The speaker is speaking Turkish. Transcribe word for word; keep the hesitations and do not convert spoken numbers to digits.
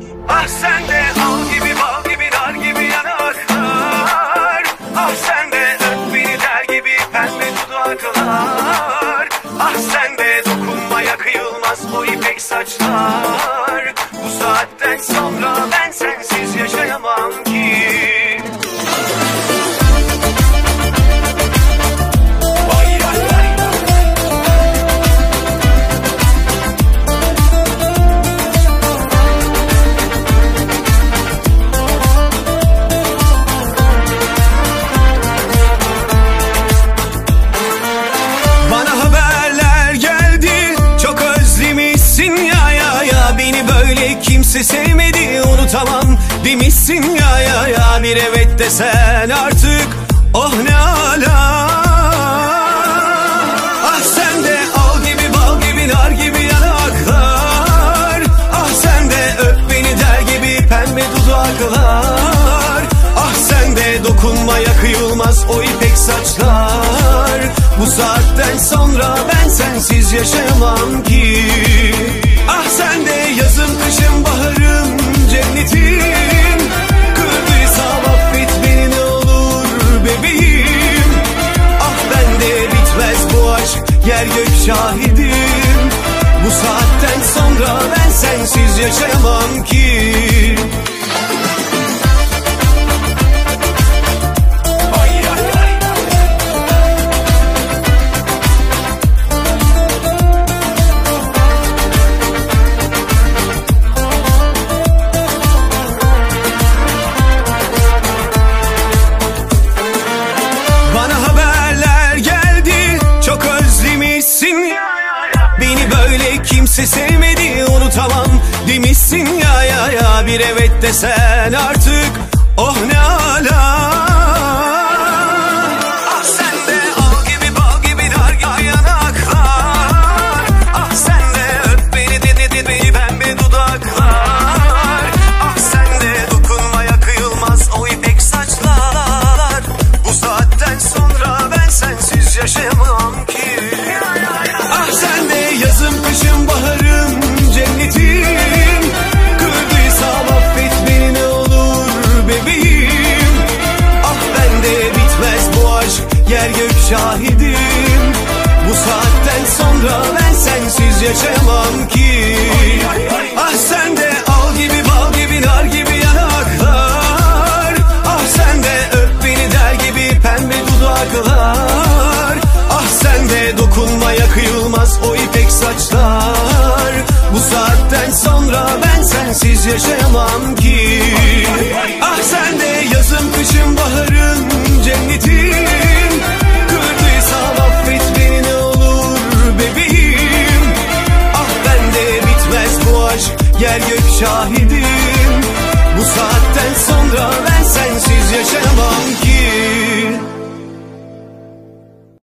Ah sen de al gibi bal gibi nar gibi yanaklar. Ah sen de öp beni der gibi pembe dudaklar. Ah sen de dokunmaya kıyılmaz o ipek saçlar. Bu saatten sonra ben sensiz yaşayamam ki. Kimse sevmedi unutamam demişsin ya ya ya. Bir evet desen artık oh ne ala. Ah sen de al gibi bal gibi nar gibi yanaklar. Ah sen de öp beni der gibi pembe dudaklar. Ah sen de dokunmaya kıyılmaz o ipek saçlar. Bu saatten sonra ben sensiz yaşayamam ki. Ah sen de yazım kışım baharım cennetim. Kırdıysam affet beni ne olur bebeğim. Ah bende bitmez bu aşk yer gök şahidim. Bu saatten sonra ben sensiz yaşayamam ki. Kimse sevmedi unutamam demişsin ya ya ya. Bir evet desen artık oh ne ala. Ah sen de al gibi bal gibi nar gibi yanaklar. Ah sen de öp beni dedi dedi pembe dudaklar. Ah sen de dokunmaya kıyılmaz o ipek saçlar. Bu saatten sonra ben sensiz yaşayamam ki. Ah sen de yazım kışım baharım cennetim. Kırdıysam affet beni ne olur bebeğim. Ah bende bitmez bu aşk yer gök şahidim. Bu saatten sonra ben sensiz yaşayamam ki. Ah sen de al gibi bal gibi nar gibi yanaklar. Ah sen de öp beni der gibi pembe dudaklar. Ah sen de dokunmaya kıyılmaz o ipek saçlar. Bu saatten sonra ben sensiz yaşayamam ki. Ah sen de yazım kışım baharım cennetim. Kırdıysam affet beni ne olur bebeğim. Ah bende bitmez bu aşk yer gök şahit.